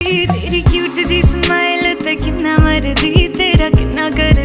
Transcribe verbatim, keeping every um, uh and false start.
तेरी क्यूट जी स्माइल ते किन्ना मरदी तेरा किन्ना कर